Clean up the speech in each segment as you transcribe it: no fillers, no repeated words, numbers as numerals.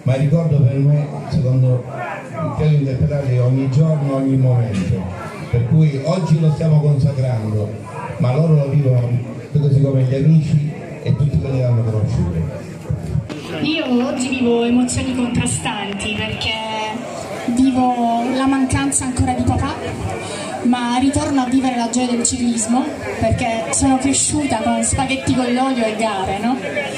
ma il ricordo per me, secondo credo interpretare ogni giorno, ogni momento, per cui oggi lo stiamo consacrando, ma loro lo vivono così come gli amici e tutti quelli che l'hanno conosciuto. Io oggi vivo emozioni contrastanti perché vivo la mancanza ancora di papà, ma ritorno a vivere la gioia del ciclismo perché sono cresciuta con spaghetti con l'olio e gare, no?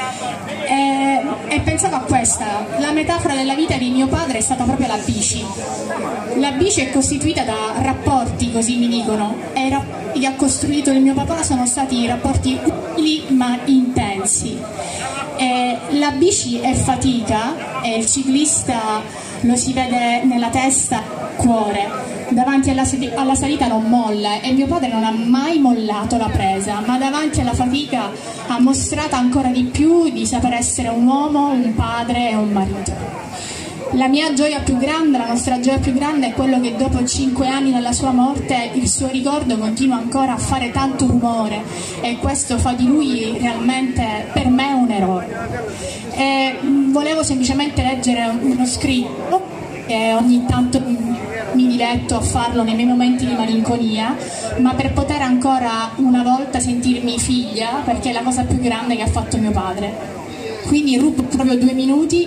E pensavo a questa, la metafora della vita di mio padre è stata proprio la bici. La bici è costituita da rapporti, così mi dicono, e i rapporti che ha costruito il mio papà sono stati rapporti utili ma intensi. La bici è fatica e il ciclista lo si vede nella testa e cuore. Davanti alla salita non molla e mio padre non ha mai mollato la presa, ma davanti alla fatica ha mostrato ancora di più di saper essere un uomo, un padre e un marito. La mia gioia più grande, la nostra gioia più grande è quello che dopo 5 anni dalla sua morte il suo ricordo continua ancora a fare tanto rumore e questo fa di lui realmente per me un eroe. Volevo semplicemente leggere uno scritto e ogni tanto mi diletto a farlo nei miei momenti di malinconia, ma per poter ancora una volta sentirmi figlia, perché è la cosa più grande che ha fatto mio padre. Quindi rubo proprio 2 minuti.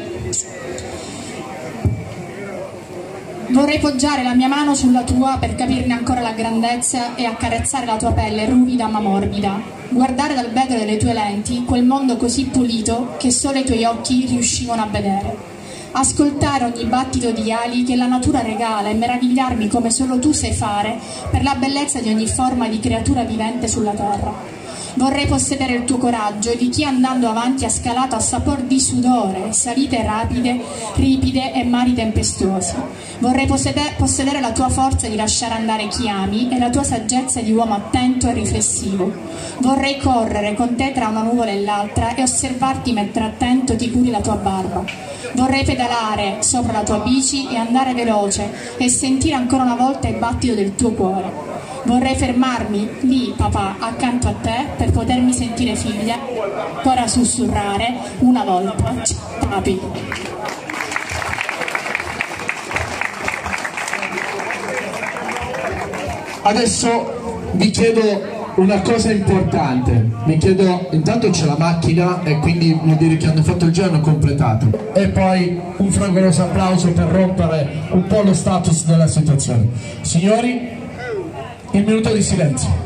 Vorrei poggiare la mia mano sulla tua per capirne ancora la grandezza e accarezzare la tua pelle ruvida ma morbida. Guardare dal vetro delle tue lenti quel mondo così pulito che solo i tuoi occhi riuscivano a vedere. Ascoltare ogni battito di ali che la natura regala e meravigliarmi come solo tu sai fare per la bellezza di ogni forma di creatura vivente sulla terra. Vorrei possedere il tuo coraggio di chi andando avanti ha scalato a sapor di sudore, salite rapide, ripide e mari tempestuosi. Vorrei possedere la tua forza di lasciare andare chi ami e la tua saggezza di uomo attento e riflessivo. Vorrei correre con te tra una nuvola e l'altra e osservarti mentre attento ti curi la tua barba. Vorrei pedalare sopra la tua bici e andare veloce e sentire ancora una volta il battito del tuo cuore. Vorrei fermarmi lì, papà, accanto a te per potermi sentire figlia, ancora sussurrare una volta, papi. Adesso vi chiedo una cosa importante, vi chiedo, intanto c'è la macchina e quindi vuol dire che hanno fatto il giro e hanno completato, e poi un fragoroso applauso per rompere un po' lo status della situazione. Signori, il minuto di silenzio.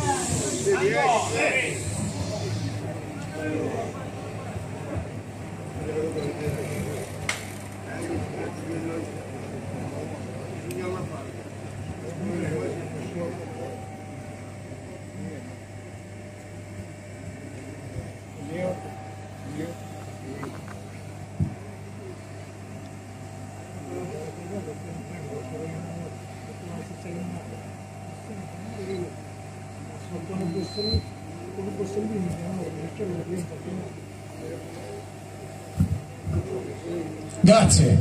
Grazie.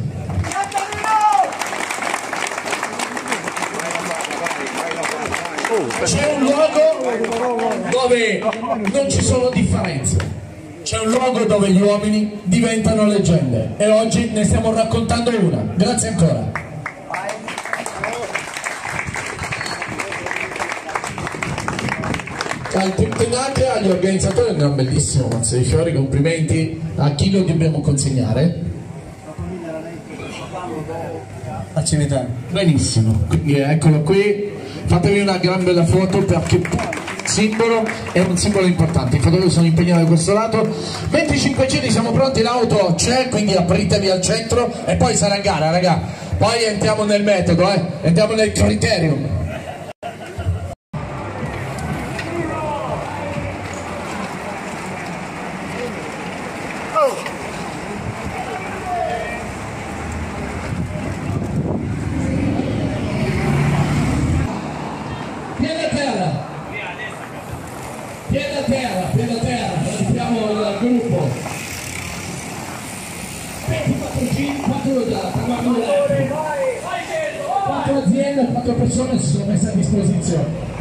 C'è un luogo dove non ci sono differenze, c'è un luogo dove gli uomini diventano leggende e oggi ne stiamo raccontando una. Grazie ancora. Tenate agli organizzatori un bellissimo mazzo di fiori, complimenti a chi lo dobbiamo consegnare. A Cimitero. Benissimo, quindi eccolo qui, fatevi una gran bella foto perché il simbolo è un simbolo importante. I fotografi sono impegnati da questo lato. 25 giri, siamo pronti, l'auto c'è, quindi apritevi al centro e poi sarà gara, raga. Poi entriamo nel metodo, entriamo nel criterium. Piede a terra, partecipiamo al gruppo. 4 aziende, 4 persone si sono messe a disposizione.